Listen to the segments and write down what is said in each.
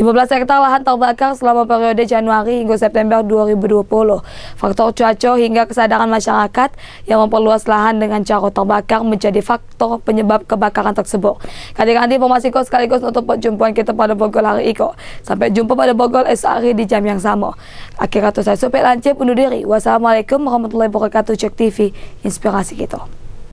15 hektar lahan terbakar selama periode Januari hingga September 2020. Faktor cuaca hingga kesadaran masyarakat yang memperluas lahan dengan cara terbakar menjadi faktor penyebab kebakaran tersebut. Kali-kali informasi sekaligus untuk perjumpaan kita pada Bogor hari ini. Sampai jumpa pada Bogor esok hari di jam yang sama. Akhir kata saya Supir Lancip undur diri. Wassalamualaikum warahmatullahi wabarakatuh. Cek TV, inspirasi kita.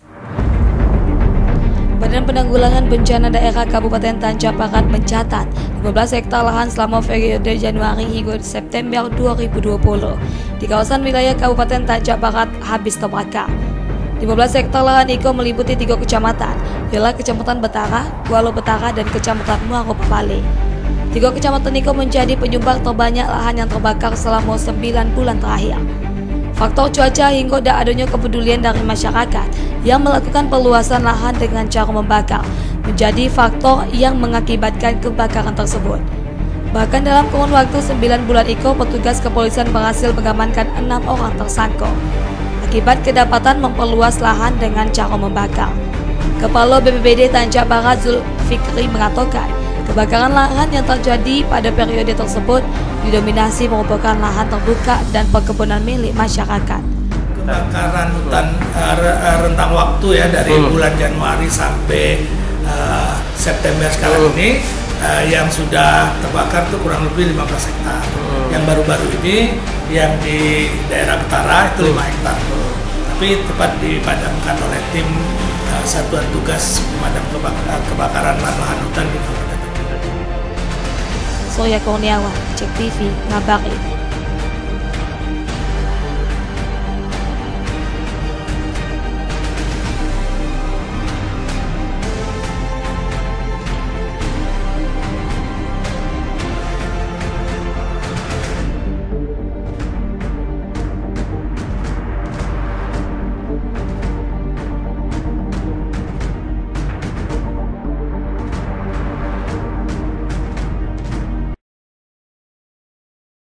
Badan Penanggulangan Bencana Daerah Kabupaten Tanjung Barat mencatat 15 hektar lahan selama periode Januari hingga September 2020 di kawasan wilayah Kabupaten Tanjung Barat habis terbakar. 15 hektar lahan itu meliputi 3 kecamatan, ialah Kecamatan Betara, Kuala Betara, dan Kecamatan Muaro Pepale. 3 kecamatan itu menjadi penyumbang terbanyak lahan yang terbakar selama 9 bulan terakhir. Faktor cuaca hingga tak adanya kepedulian dari masyarakat yang melakukan perluasan lahan dengan cara membakar menjadi faktor yang mengakibatkan kebakaran tersebut. Bahkan dalam kurun waktu 9 bulan itu, petugas kepolisian berhasil mengamankan 6 orang tersangka akibat kedapatan memperluas lahan dengan cara membakar. Kepala BPBD Tanjung Barat Zulfikri mengatakan, kebakaran lahan yang terjadi pada periode tersebut didominasi merupakan lahan terbuka dan perkebunan milik masyarakat. Kebakaran hutan rentang waktu ya dari bulan Januari sampai September sekarang ini yang sudah terbakar itu kurang lebih 15 hektar. Yang baru-baru ini yang di daerah Betara itu 5 hektar. Tapi tepat dipadamkan oleh tim Satuan Tugas Pemadam Kebakaran Lahan Hutan di Kabupaten. Surya Kurniawan, Cek TV, ngabari.